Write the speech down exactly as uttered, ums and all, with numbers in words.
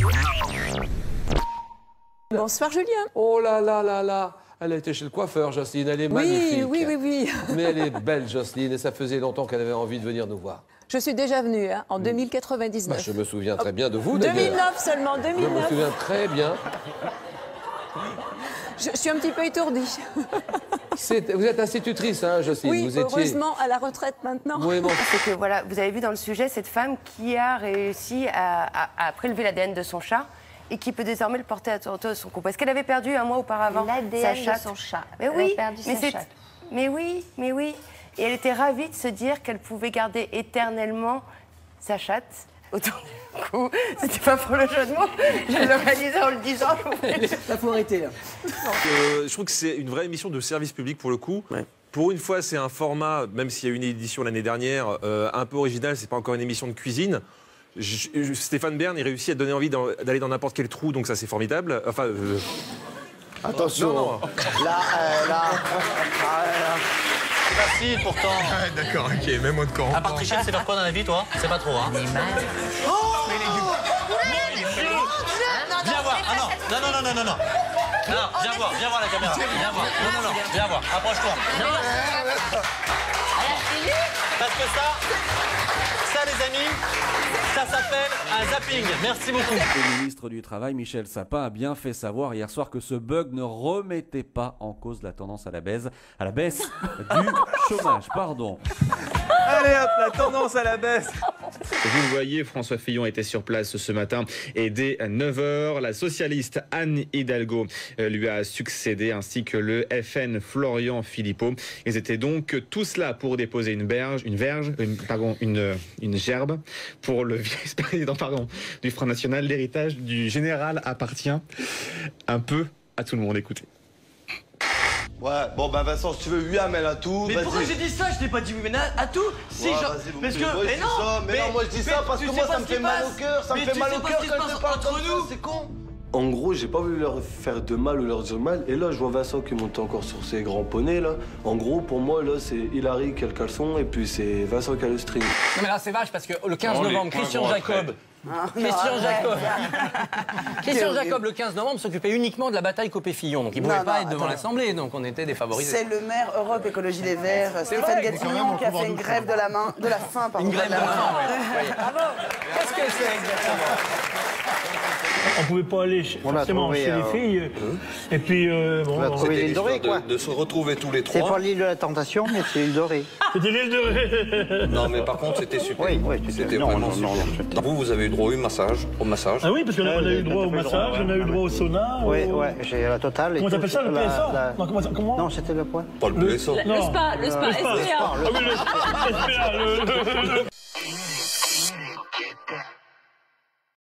Bonsoir Julien. Oh là là là là. Elle a été chez le coiffeur, Jocelyne. Elle est Oui, magnifique. oui, oui, oui. Mais elle est belle, Jocelyne, et ça faisait longtemps qu'elle avait envie de venir nous voir. Je suis déjà venue hein, en deux mille quatre-vingt-dix-neuf. Bah, je me souviens très bien de vous, deux d'ailleurs. mille neuf seulement, deux mille neuf. Je me souviens très bien. Je, je suis un petit peu étourdie. Vous êtes institutrice, hein, Jocelyne. Oui, vous étiez... heureusement à la retraite maintenant. Oui, bon. C'est que voilà, vous avez vu dans le sujet cette femme qui a réussi à, à, à prélever l'A D N de son chat et qui peut désormais le porter à son cou. Parce qu'elle avait perdu un mois auparavant l'A D sa N chatte. de son chat. Mais Elle oui, a perdu mais sa c'est... chatte. Mais oui, mais oui. Et elle était ravie de se dire qu'elle pouvait garder éternellement sa chatte autour du cou. C'était pas pour le jeu de mots. Je l'ai réalisé en le disant. Ça faut arrêter là. Euh, je trouve que c'est une vraie émission de service public pour le coup. Ouais. Pour une fois, c'est un format, même s'il y a eu une édition l'année dernière, euh, un peu original. C'est pas encore une émission de cuisine. Je, je, Stéphane Bern, il réussit à donner envie d'aller dans n'importe quel trou, donc ça c'est formidable. Enfin. Euh... Attention. Non, non. Là, euh, là. Ah, là. C'est facile pourtant. Ah, d'accord, ok, même moi de camp. À part tricher, c'est faire quoi dans la vie, toi? C'est pas trop, hein? Oh, mais les du... Viens voir. Ah non, non, non, non, non, non. Non, viens voir, viens voir la caméra. Viens voir. Non, non, non, viens voir. Approche-toi. Parce que ça, ça les amis, ça s'appelle un zapping. Merci beaucoup. Le ministre du Travail, Michel Sapin, a bien fait savoir hier soir que ce bug ne remettait pas en cause la tendance à la baisse, à la baisse du chômage. Pardon. Allez hop, la tendance à la baisse. Vous le voyez, François Fillon était sur place ce matin et dès neuf heures, la socialiste Anne Hidalgo lui a succédé ainsi que le F N Florian Philippot. Ils étaient donc tous là pour déposer une berge, une verge, une, pardon, une, une gerbe pour le vice-président pardon, du Front National. L'héritage du général appartient un peu à tout le monde. Écoutez. Ouais, bon bah Vincent, si tu veux oui amène à tout. Mais pourquoi j'ai dit ça? Je t'ai pas dit oui mais à tout. Si, ouais, genre. Parce que. Moi, mais non, ça, mais, mais non, moi je dis mais ça parce que moi ça me fait mal au cœur. Ça me fait mal au cœur quand je te parle comme ça, c'est con. En gros, j'ai pas voulu leur faire de mal ou leur dire mal. Et là, je vois Vincent qui monte encore sur ses grands poneys là. En gros, pour moi, là, c'est Hilary qui a le caleçon et puis c'est Vincent qui a le string. Non mais là, c'est vache parce que le quinze novembre, Christian Jacob. Ah, Christian Jacob. Christian Jacob, le quinze novembre, s'occupait uniquement de la bataille Copé-Fillon. Donc il ne pouvait pas être devant l'Assemblée, donc on était défavorisés. C'est le maire Europe Écologie Les Verts, Stéphane Gatineau, qui a fait une grève de la main, de la faim, pardon. Une grève de la faim, oui. Bravo. Qu'est-ce que c'est exactement? On pouvait pas aller forcément chez les filles. Et puis, euh, bon... On a trouvé l'île dorée, quoi. De, de se retrouver tous les trois. C'est pas l'île de la Tentation, mais c'est l'île dorée. C'était l'île dorée. Non, mais par contre, c'était super. Oui, oui, c'était non, vraiment non, non, super. Non, vous, vous avez eu droit au massage, au massage. Ah oui, parce qu'on a, a eu droit au massage, on a eu droit au sauna. Oui, au... ouais, j'ai la totale. Comment t'appelles ça, le P S A? la... Non, comment, comment... non c'était le point. Pas le P S A. Le, le spa, le spa, S P A. Ah oui, le S P A, le...